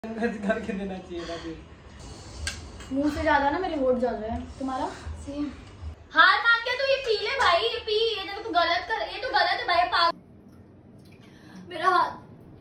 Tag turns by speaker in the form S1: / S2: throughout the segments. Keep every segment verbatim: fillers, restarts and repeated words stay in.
S1: करके देना चाहिए था फिर।
S2: मुंह से ज्यादा ना मेरे होठ जल रहे हैं। तुम्हारा सेम। हार मान के तो ये पी ले भाई, ये पी। ये तो तू गलत कर, ये तो गलत है भाई। पागल मेरा हाथ।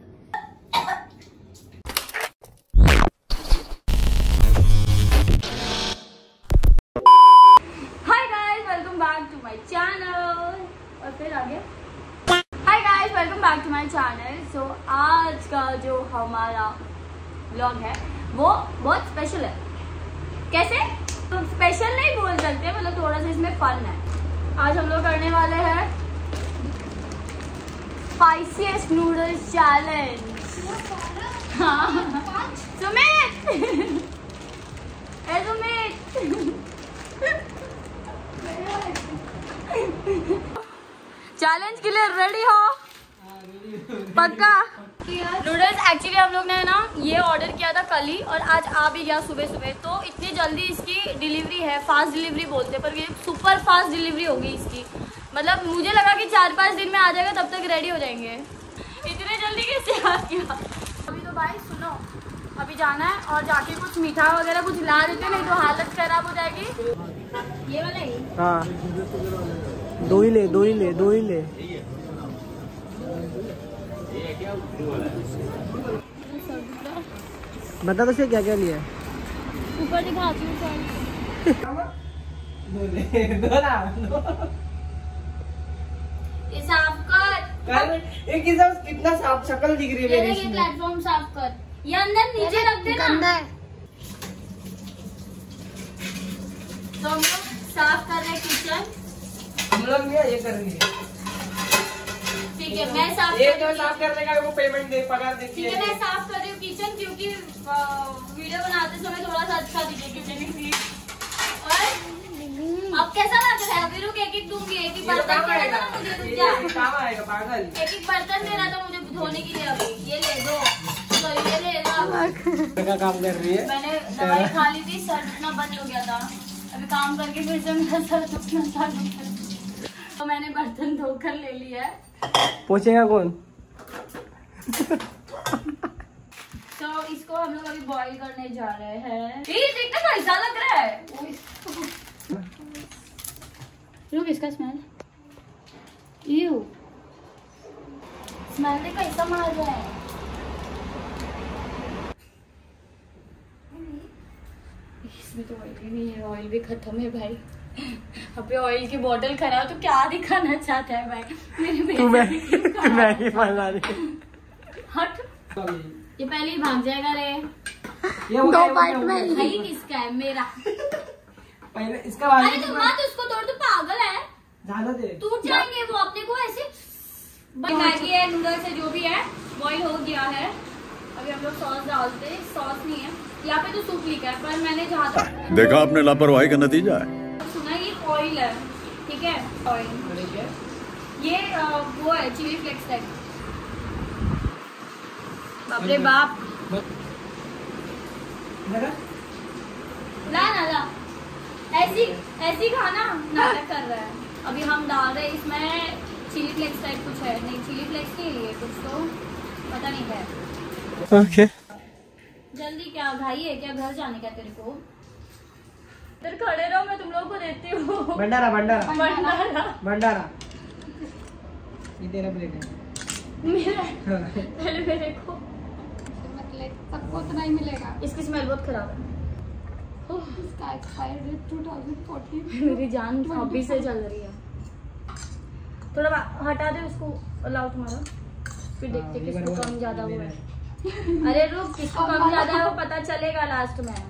S2: Hi guys, welcome back to my channel. और फिर आगे hi guys, welcome back to my channel. So आज का जो हमारा व्लॉग है वो बहुत स्पेशल है। कैसे? तो स्पेशल नहीं बोल सकते, मतलब थोड़ा सा इसमें फन है। आज हम लोग करने वाले हैं स्पाइसीएस्ट नूडल्स चैलेंज। हाँ सुमित ए सुमित चैलेंज के लिए रेडी हो? पक्का? नूडल्स एक्चुअली हम लोग ने ना ये ऑर्डर किया था कल ही और आज आ भी गया सुबह सुबह। तो इतनी जल्दी इसकी डिलीवरी है, फास्ट डिलीवरी बोलते हैं, पर ये सुपर फास्ट डिलीवरी होगी इसकी। मतलब मुझे लगा कि चार पाँच दिन में आ जाएगा, तब तक रेडी हो जाएंगे। इतने जल्दी कैसे आ गया? अभी तो भाई सुनो, अभी जाना है और जाके कुछ मीठा वगैरह कुछ ला देते, नहीं तो हालत खराब हो जाएगी। ये वाला ही?
S1: हाँ दो ही ले, दो ही ले, दो ही ले। बता तो क्या क्या लिया?
S2: ऊपर दिखाती हूँ।
S1: दो ले, दो ना, दो।
S2: ये साफ कर।
S1: एक कितना साफ शक्ल दिख रही है।
S2: ये प्लेटफॉर्म साफ कर। ये अंदर नीचे रख देना। तो हम लोग साफ कर रहे हैं किचन।
S1: हम लोग ये कर रही है।
S2: ठीक है, मैं साफ
S1: ये जो साफ करने का वो पेमेंट दे, पगार देती है।
S2: ठीक है, मैं साफ कर रही हूँ किचन, क्योंकि वीडियो बनाते समय थोड़ा सा अच्छा दिखे किचन इसलिए। और अब कैसा लग रहा है? अभी रुक, एक एक दूंगी। एक एक बर्तन दे रहा था मुझे, रुक जा।
S1: काम आएगा पागल।
S2: एक एक बर्तन दे रहा था मुझे धोने के लिए। अभी ये ले दो, तो ये ले लो।
S1: क्या काम कर रही है?
S2: मैंने दवाई खा ली थी, सर दुखना बंद हो गया था। अभी काम करके फिर से मेरा सर दुखना चालू कर, तो मैंने बर्तन धोकर ले लिया है।
S1: पूछेगा कौन?
S2: तो इसको हम लोग अभी बॉईल करने जा रहे हैं। ये देखना कैसा लग रहा है। रुक, इसका स्मेल, यू स्मेल देख कैसा मार रहा है। इसमें तो ऑयल ही नहीं है, ऑयल भी खत्म है भाई। अबे ऑयल की बोतल खराब, तो क्या दिखाना चाहता है भाई? मेरे
S1: मैगी बना रही।
S2: हट, ये पहले ही भाग जाएगा रे।
S1: ये दो बाइट में
S2: भाई किसका है? मेरा।
S1: पहले इसका
S2: अरे तो मत उसको तोड़, तो पागल है।
S1: ज्यादा दे,
S2: टूट जाएंगे वो अपने को ऐसे। मैगी है, नूडल्स है, जो भी है बॉईल हो गया है। अभी हम लोग सॉस डालते हैं। सॉस नहीं है यहाँ पे, तो सूप लिखा है, पर मैंने जहाँ तक
S3: देखा आपने लापरवाही का नतीजा है।
S2: सुना ये ऑयल है, ठीक है? ऑयल ये आ, वो है चिली फ्लेक्स टाइप। बाप रे बाप, ला ना ला, ऐसी ऐसी खाना नाटक कर रहा है। अभी हम डाल रहे हैं इसमें चिली फ्लेक्स टाइप कुछ है। नहीं, चिली फ्लेक्स के लिए कुछ तो पता नहीं है।
S1: ओके
S2: जल्दी क्या घाई है क्या? घर जाने का तेरे को? इधर खड़े रहो, मैं तुम लोगों को देती हूँ।
S1: भंडारा भंडारा
S2: भंडारा
S1: भंडारा। ये तेरा प्लेट है।
S2: मेरा पहले मेरे को
S4: सबको उतना ही मिलेगा।
S2: इसकी स्मेल बहुत खराब है।
S4: इसका expiry date two thousand fourteen.
S2: मेरी जान अभी से चल रही है। थोड़ा हटा दे उसको, अलाउ तुम्हारा, फिर देखते किसको कम ज्यादा हुआ है। अरे रुक, किसको कम ज्यादा है वो पता चलेगा लास्ट में।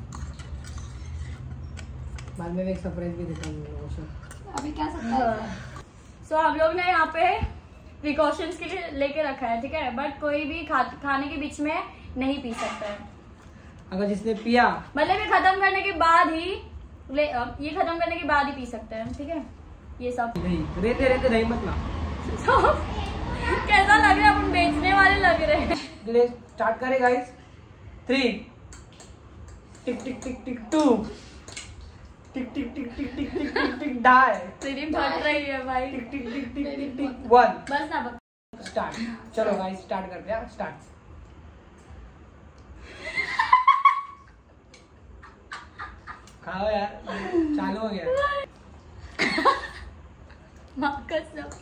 S1: बाद में एक सरप्राइज भी देता हूँ।
S4: अभी क्या सकता है?
S2: सो हम लोग ने यहाँ पे प्रिकॉशंस के लिए लेके रखा है, ठीक है? बट कोई भी खा, खाने के बीच में नहीं पी सकता है।
S1: अगर जिसने पिया,
S2: मतलब ये खत्म करने के बाद ही ले, ये खत्म करने के बाद ही पी सकते हैं, ठीक है? ये सब
S1: नहीं रहते रहते नहीं मतलब।
S2: so, कैसा लग रहा है? अपन बेचने वाले लग रहे हैं।
S1: स्टार्ट करें guys. Three tick tick tick tick two tick tick tick tick tick tick tick tick die.
S2: तेरी फट रही है भाई।
S1: Tick tick tick tick tick tick one.
S2: बस ना बस।
S1: स्टार्ट। चलो गाइस स्टार्ट करते हैं। स्टार्ट। खाओ यार, चालू हो गया।
S2: माँ कसम।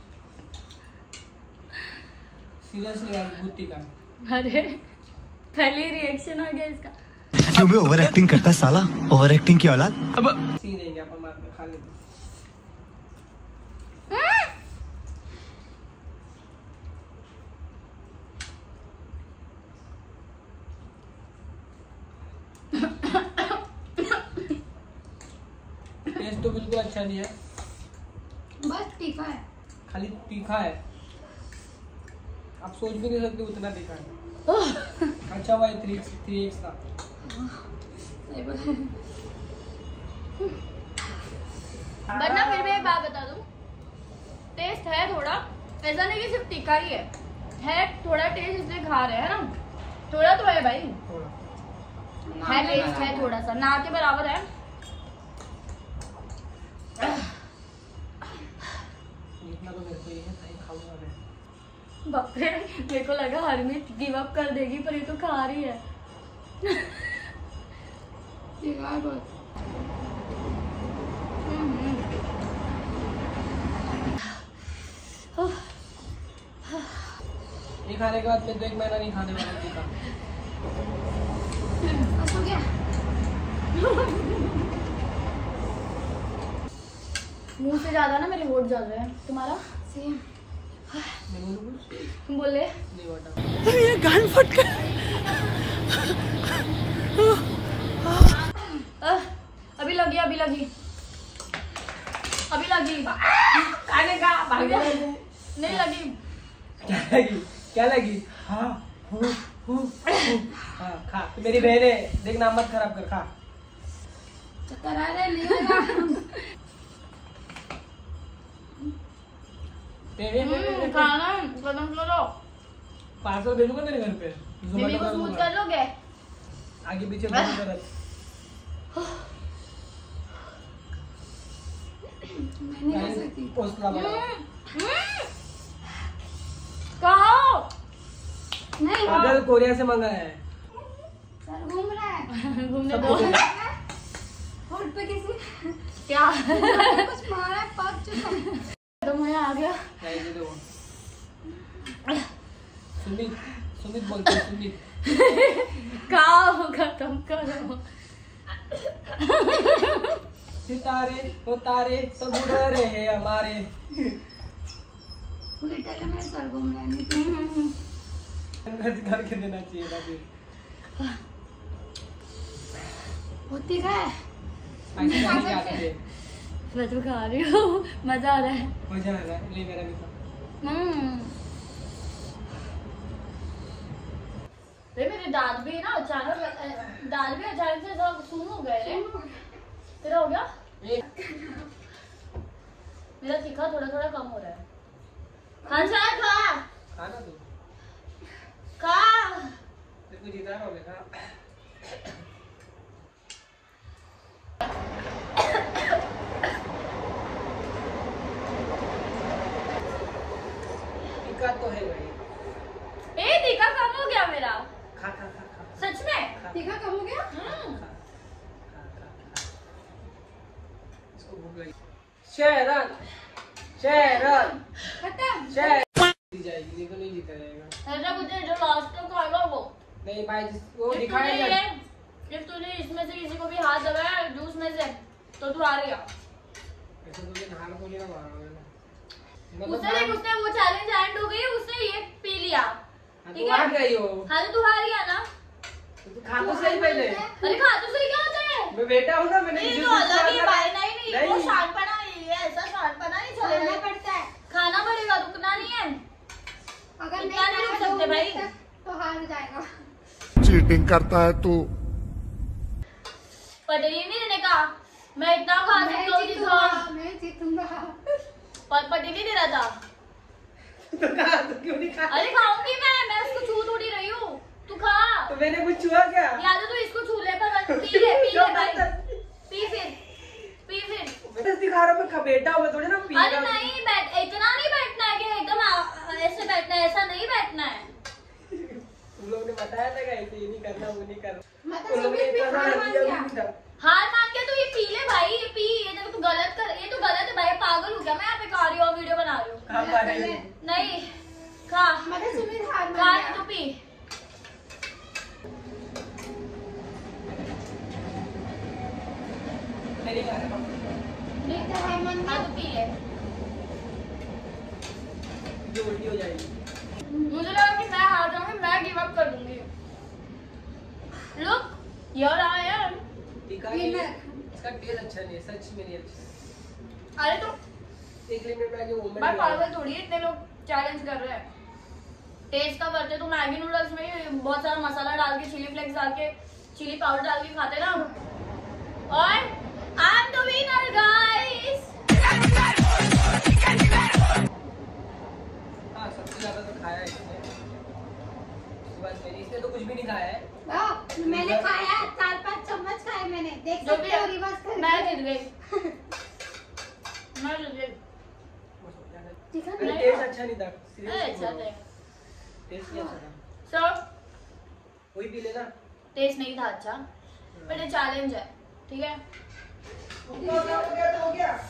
S1: सीरियसली यार, बहुत तीखा।
S2: अरे पहले रिएक्शन आ गया इसका।
S5: क्यों भी ओवर एक्टिंग करता है साला, ओवर एक्टिंग की औलाद। अब
S1: सी नहीं गया, अपन बाद में खा लेते। टेस्ट तो बिल्कुल अच्छा नहीं है,
S4: बस तीखा है।
S1: खाली तीखा है। आप सोच भी नहीं सकते उतना तीखा है। अच्छा हुआ थ्री थ्री एक्स था।
S2: बट ना फिर भी एक बात बता दूं, टेस्ट है थोड़ा, ऐसा नहीं कि सिर्फ तीखा ही है, है थोड़ा टेस्ट इसलिए खा रहे हैं ना, थोड़ा तो है भाई, है टेस्ट है थोड़ा सा, ना के बराबर है।
S1: इतना तो मेरे को ही है, सही खाऊंगा मैं।
S2: बाप रे, मेरे को लगा हरमीत गिव अप कर देगी, पर ये तो खा रही है।
S4: तीखा है बहुत।
S1: ये खाने के बाद फिर तो एक महीना नहीं खाने वाला तीखा।
S4: बस हो गया।
S2: मुंह से ज्यादा ना मेरे होठ जल रहे हैं। तुम्हारा
S4: सेम।
S1: मैंने कुछ
S2: बोले
S1: नहीं बता।
S5: ये गान फट गया।
S2: अह, अभी लगी अभी लगी अभी लगी
S1: खाने का भाग
S2: नहीं लगी।
S1: क्या लगी? क्या लगी? हाँ, हूँ, हूँ, हूँ। हाँ, खा। तो मेरी बहन है, देख नाम मत खराब कर, खा।
S4: चक्कर आ रहा है, नहीं होगा।
S1: पे, पे, पे, पे, पे।
S2: खाना खत्म करो।
S1: पार्सल भेजूंगा तेरे घर पे।
S2: मम्मी
S1: Zomato
S2: को
S1: कर
S2: स्मूथ
S1: दूंगा।
S2: कर लोगे?
S1: आगे पीछे बहुत गलत।
S4: मैं नहीं खा सकती।
S1: पोस्टला बड़ा।
S2: कहो
S4: नहीं,
S1: पागल कोरिया से मंगाया है।
S4: सर घूम रहा है।
S2: घूमने
S1: सब
S2: दो।
S1: कुछ है।
S4: होठ पे किसी
S2: क्या
S4: कुछ मारा है, पक चुका है।
S2: तो मैं आ गया।
S1: क्या ये दो? सुमित, सुमित बोलते हैं, सुमित।
S2: खाओ खत्म करो।
S1: सितारे वो तारे सब उड़ रहे हैं हमारे।
S4: पूरी तरह मेरा सर घूम रहा है। नहीं
S1: करके देना चाहिए था फिर।
S4: बहुत तीखा है।
S1: ऐसे नहीं आते थे।
S2: मैं तो खा रही हूँ, मजा आ रहा है।
S1: मजा आ रहा है, ले मेरा भी खा।
S2: हम्म रे मेरे दांत भी ना अचानक दांत भी अचानक से सब सून हो गए रे। तेरा हो गया? मेरा तीखा थोड़ा थोड़ा कम हो रहा है। खान साहब खा
S1: खा ना तू।
S2: खा।
S1: तेरे को जिता रहा हूँ, खा। तीखा तो है भाई।
S2: ए तीखा कम हो गया मेरा।
S1: खा खा खा खा।
S2: सच में?
S4: तीखा कम हो गया?
S2: हम्म
S1: खा खा खा खा। इसको भूख लगी। शेरन, शेरन,
S4: खत्म।
S1: शेरन। जीत जाएगी, देखो नहीं जीता जाएगा।
S2: ऐसा कुछ है जो लास्ट तक खाएगा वो।
S1: नहीं भाई, जिस- वो
S2: if
S1: दिखाएगा।
S2: तूने ये- if तूने इसमें से किसी को भी हाथ दबाया जूस में से तो तू हार गया।
S1: ऐसा तो दिन हार को नहीं ना मारोगे ना। मतलब
S2: उसने देख उसने वो चैलेंज एंड हो गई, उसने ये पी लिया।
S1: हाँ,
S2: ठीक
S1: तू
S2: है?
S1: हार गई हो।
S2: हाँ तो तू हार गया ना।
S1: तो तू खा तो सही पहले।
S2: अरे खा तो सही क्या होता है?
S1: मैं बेटा हूँ ना, मैंने
S2: नहीं
S1: जिस
S2: तो
S1: दिन
S2: अलग ही
S1: करा-
S2: भाई, नहीं नहीं वो
S1: नहीं।
S2: शानपना नहीं है, ऐसा शानपना नहीं
S4: खाना
S2: चलेगा।
S4: पड़ता है।
S2: खाना पड़ेगा, रुकना नहीं है।
S4: अगर
S2: इतना नहीं रुक
S4: खाया
S2: सकते
S4: दो
S2: भाई।
S4: मिनट तक, तो हार जाएगा।
S3: चीटिंग करता है तू।
S2: पटेली नहीं देने का, मैं इतना खा
S4: मैं
S2: सकता हूँ
S4: जीतूंगा,
S2: जितना
S4: मैं जीतूंगा।
S2: पर पटेली दे रहा था।
S1: तो खा, तो क्यों नहीं खा?
S2: अरे खाऊंगी मैं मैं उसको छू थोड़ी रही हूँ। तू खा।
S1: तो मैंने कुछ छुआ क्या?
S2: या तो तू इसको छू ले, पर पी ले पी ले भाई, पी फिर पी फिर।
S1: मैं दिखा रहा हूँ, मैं बेटा हूँ, मैं थोड़ी ना पी
S2: अरे
S1: रहा हूँ।
S2: नहीं बैठ, इतना नहीं बैठना है कि एकदम आ- ऐसे बैठना है, ऐसा नहीं बैठना है।
S1: तुम लोग ने बताया था कि ऐसे ये नहीं करना, वो नहीं करना।
S4: मतलब
S1: तुम लोग ने
S4: सुमित भी
S1: इतना
S4: हार
S1: सारा
S4: मान
S1: किया भी
S4: गया।
S1: नहीं था।
S2: हार मान के भाई ये पी, ये देखो तू गलत कर, ये तो गलत है भाई, पागल हो गया मैं यहाँ पे खा रही हूँ वीडियो बना रही हूँ।
S1: कहाँ खा रही है?
S2: नहीं खा
S4: मतलब सुमित हार
S2: खा तू पी।
S1: मैं नहीं खा रहा।
S4: नहीं तो हार मान
S2: हाँ तू पी ले।
S1: जो उल्टी हो जाएगी।
S2: मुझे लगा कि मैं हार जाऊंगी, मैं गिव अप कर दूंगी। लुक योर आई एम
S1: तीखा नहीं है, इसका टेस्ट अच्छा नहीं है, सच में नहीं अच्छा।
S2: अरे तो
S1: एक लिमिट में आके वो
S2: भाई पागल थोड़ी है, इतने लोग चैलेंज कर रहे हैं। टेस्ट का करते तो मैगी नूडल्स में ही बहुत सारा मसाला डाल के, चिली फ्लेक्स डाल के, चिली पाउडर डाल के खाते ना। और I am the winner guys.
S1: हाँ सबसे ज्यादा तो खाया है इसने, उसके बाद मेरी, इसने तो कुछ भी नहीं खाया है।
S4: वाह, मैंने खाया चार पांच चम्मच खाए मैंने, देख
S2: जो
S4: सकते
S2: भी
S4: हो रिवर्स कर।
S2: मैं जीत गई। मैं जीत गई।
S4: चिकन
S1: अरे
S4: नहीं
S1: टेस्ट अच्छा नहीं था,
S2: अरे अच्छा
S1: सीरियसली
S2: थे
S1: टेस्ट नहीं अच्छा था।
S2: सो
S1: वही पी लेना।
S2: टेस्ट नहीं था अच्छा, बट ये चैलेंज है, ठीक है।
S1: हो गया हो गया हो गया।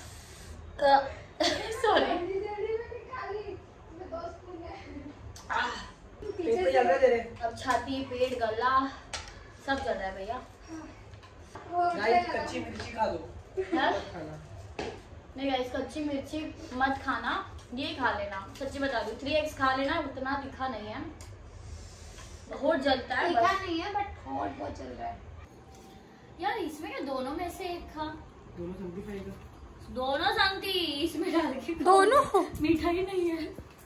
S2: सॉरी।
S4: मैंने खा ली, मैं दो स्पून है।
S1: पेट में जल रहा है तेरे।
S2: अब छाती, पेट, गला सब चल रहा है भैया।
S1: गाइस कच्ची मिर्ची खा दो,
S2: हाँ?
S1: मत खाना।
S2: नहीं गाइस कच्ची मिर्ची मत खाना, ये खा लेना, सच्ची बता दूं थ्री एक्स खा लेना, उतना तीखा नहीं है, बहुत जलता है
S4: तीखा
S2: बस।
S4: नहीं है बट हॉट बहुत चल रहा है।
S2: यार इसमें क्या दोनों में से एक खा,
S1: दोनों सब्जी खाएगा।
S2: दोनों संगती इसमें डाल के खा।
S4: दोनों
S2: मिठाई नहीं है।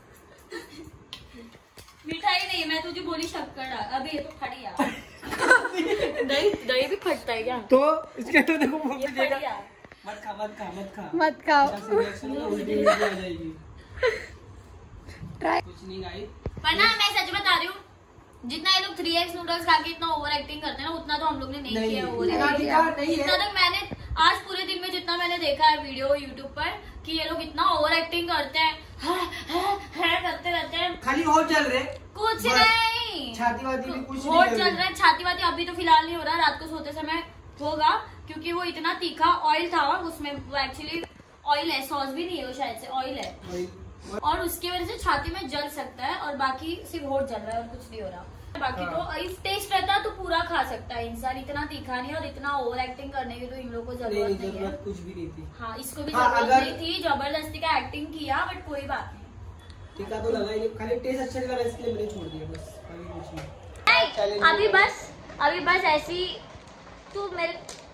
S2: मिठाई नहीं, मैं तुझे बोली शक्कर डाल, अबे ये तो खड़ी यार। दही दही भी फटता है क्या?
S1: तो इसके तो देखो मुंह
S2: ये
S1: में
S2: फट
S1: देगा।
S2: गया।
S1: मत खा मत खा मत खा
S4: मत खाओ।
S1: ऐसा रिएक्शन होगा, उल्टी उल्टी हो जाएगी।
S4: ट्राई।
S1: कुछ नहीं गाइस,
S2: पर ना मैं सच बता रही हूँ, जितना ये लोग थ्री एक्स नूडल्स खा के इतना ओवर एक्टिंग करते हैं ना, उतना तो हम लोग ने नहीं,
S1: नहीं
S2: किया ओवर
S1: तीखा
S2: एक्टिंग।
S1: तीखा नहीं
S2: जितना
S1: है।
S2: तक मैंने आज पूरे दिन में जितना मैंने देखा है वीडियो यूट्यूब पर कि ये लोग इतना ओवर एक्टिंग करते हैं, है, है, है, करते रहते हैं,
S1: खाली और चल रहे,
S2: कुछ
S1: बस।
S2: नहीं।
S1: छाती वाती भी कुछ
S2: होट
S1: नहीं
S2: चल रहा है, छाती वाती अभी तो फिलहाल नहीं हो रहा, रात को सोते समय होगा, क्योंकि वो इतना तीखा ऑयल था उसमें, वो एक्चुअली ऑयल है, सॉस भी नहीं है वो, शायद से ऑयल है,
S1: वही।
S2: और उसकी वजह से छाती में जल सकता है, और बाकी सिर्फ होट जल रहा है और कुछ नहीं हो रहा। बाकी
S1: हाँ।
S2: तो इस टेस्ट रहता तो पूरा खा सकता है इंसान, इतना तीखा नहीं, और इतना ओवर एक्टिंग करने की तो इन लोगों को
S1: नहीं
S2: जरूरत
S1: नहीं
S2: नहीं है।
S1: जरूरत कुछ भी नहीं थी।
S2: हाँ इसको भी
S1: हाँ,
S2: जरूरत
S1: अगर-
S2: नहीं थी, जबरदस्ती का एक्टिंग किया, बट कोई बात नहीं।
S1: तीखा तो लगा ही नहीं, खाली टेस्ट अच्छा नहीं लगा इसलिए मैंने छोड़ दिया बस, अभी कुछ नहीं।
S2: नहीं,
S1: चैलेंज
S2: अभी
S1: हुआ।
S2: बस अभी बस ऐसी तू मेरे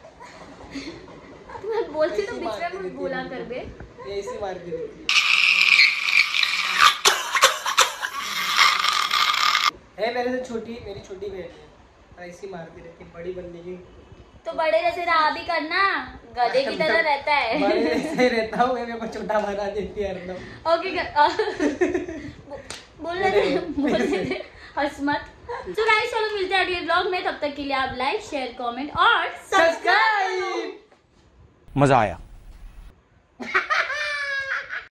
S2: तू मैं बोलती तो
S1: ऐसी
S2: बीच
S1: मारती
S2: में
S1: रहती
S2: बोला
S1: है
S2: कर बे।
S1: ये ऐसी मारती रहती है। है मेरे से छोटी, मेरी छोटी बहन है, और ऐसी मारती रहती है, बड़ी बनने की।
S2: तो बड़े जैसे रहा भी करना, गधे की तरह रहता है।
S1: बड़े जैसे रहता हूँ, मेरे को छोटा बना देती है हरदम।
S2: ओके बोलने दे बोलने दे, हंस मत। तो गाइस चलो मिलते हैं अगले ब्लॉग में, तब तक के लिए आप लाइक शेयर कमेंट और सब्सक्राइब।
S5: मजा आया।